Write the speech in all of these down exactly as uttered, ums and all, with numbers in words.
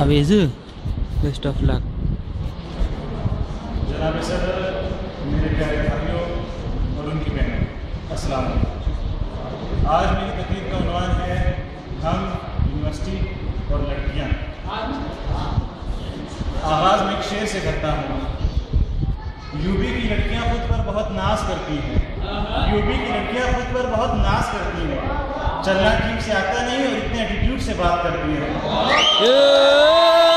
Hafizu, best of luck. जनाब सदर, मेरे प्यारे भाइयों और उनकी बहनों, अस्सलाम वालेकुम। आज मेरी तकरीर का उन्वान है हम, यूनिवर्सिटी और लड़कियाँ। आगाज़ में एक शेर से करता हूँ। यूपी की लड़कियाँ खुद पर बहुत नाज करती हैं, यूपी की लड़कियाँ खुद पर बहुत नाज करती हैं, चलना ठीक से आता नहीं और इतने एटीट्यूड से बात करती हैं।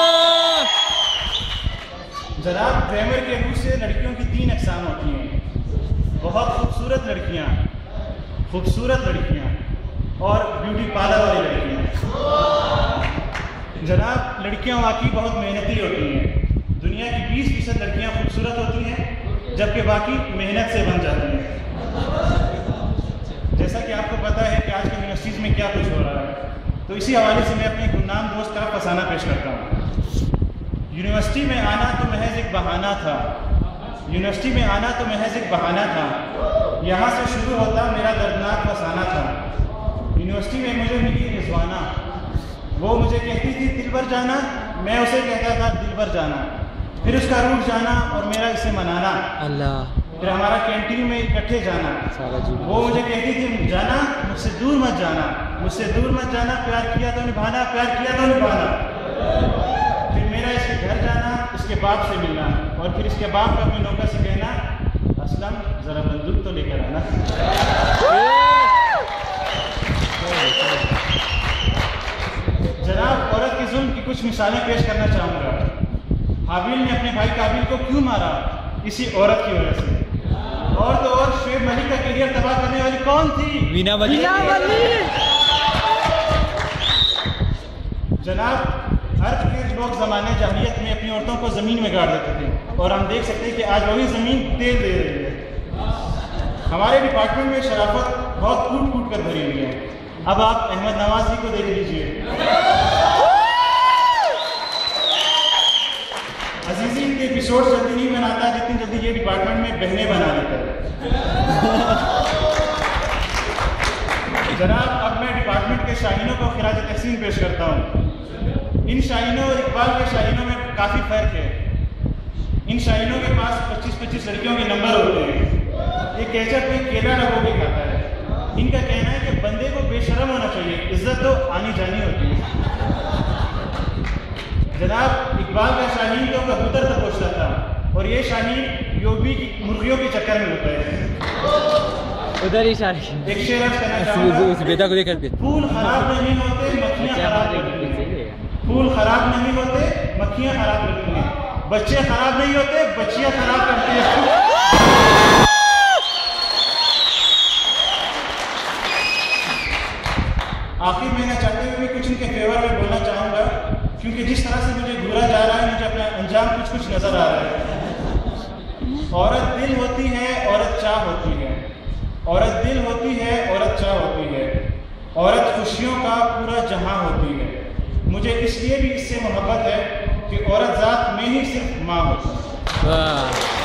जनाब, ग्रामर के रूप से लड़कियों की तीन अक़साम होती हैं, बहुत खूबसूरत लड़कियाँ, खूबसूरत लड़कियाँ और ब्यूटी पार्लर वाली लड़कियाँ। जनाब, लड़कियाँ वाकई बहुत मेहनती होती हैं। दुनिया की बीस फीसद लड़कियाँ खूबसूरत होती हैं, जबकि बाकी मेहनत से बन जाती हैं। जैसा कि आपको पता है कि आज की यूनिवर्सिटीज़ में क्या कुछ हो रहा है, तो इसी हवाले से मैं अपने गुमनाम दोस्त का फसाना पेश करता हूँ। यूनिवर्सिटी में आना तो महज एक बहाना था, यूनिवर्सिटी में आना तो महज एक बहाना था, यहाँ से शुरू होता मेरा दर्दनाक फसाना था। यूनिवर्सिटी में मुझे मिली रिजवाना, वो मुझे कहती थी दिलबर जाना, मैं उसे कहता था दिलबर जाना, फिर उसका रूठ जाना और मेरा इसे मनाना, अल्लाह। फिर हमारा कैंटीन में इकट्ठे जाना। वो मुझे कहती थी जाना, मुझसे दूर मत जाना, मुझसे दूर मत जाना, प्यार किया तो निभाना, प्यार किया तो निभाना। फिर मेरा इसके घर जाना, इसके बाप से मिलना, और फिर इसके बाप का अपने नौकर से कहना असलम ज़रा बंदूक तो लेकर आना। जनाब, औरत के जुल्म की कुछ मिसालें पेश करना चाहूँगा। हाबिल ने अपने भाई काबिल को क्यों मारा? इसी औरत की वजह से। और तो और शुएब मलिक का करियर तबाह करने वाली कौन थी? वीना वली। जनाब, अर्थ के लोग ज़माने जाहिलियत में अपनी औरतों को ज़मीन में गाड़ देते थे, और हम देख सकते हैं कि आज वही ज़मीन तेल दे रही है। हमारे डिपार्टमेंट में शराफत बहुत कूट कूट कर भरी हुई है। अब आप अहमद नवाज़ जी को देख लीजिए। अजीज़ी इनके एपिसोड जल्दी नहीं बनाता जितनी जल्दी ये डिपार्टमेंट में बहने बना देता है। जनाब, अब मैं डिपार्टमेंट के शाहीनों को खिराज तहसीन पेश करता हूँ। इन शाहीनों और इकबाल के शाहीनों में काफ़ी फ़र्क है। इन शाहीनों के पास पच्चीस पच्चीस लड़कियों के नंबर होते हैं। ये कैचअप में केला लगो के खाता है। इनका कहना है कि बंदे को बेशर्म होना चाहिए, इज्जत तो आनी जानी होती है। जनाब, इकबाल का शाहीन तो कबूतर तक पहुँचता था, और ये शाहीन यूपी की मुर्गियों के चक्कर में होता है। उधर ही शाही एक शेर अर्ज करना चाहूँगा। उस बेटा को देख करके फूल खराब नहीं होते, मक्खियाँ खराब लगती हैं। फूल खराब नहीं होते, मक्खियाँ खराब लगती हैं। बच्चे खराब नहीं होते, बच्चियाँ खराब करती हैं। आखिर में ना चाहते हुए कुछ इनके फेवर में बोलना चाहूँगा, क्योंकि जिस तरह से मुझे घूरा जा रहा है, मुझे अपना अंजाम कुछ कुछ नजर आ रहा है। औरत दिल होती है, औरत चाह होती है, औरत दिल होती है, औरत चाह होती है, औरत खुशियों का पूरा जहां होती है। मुझे इसलिए भी इससे मोहब्बत है कि औरत जात में ही सिर्फ माँ होती है।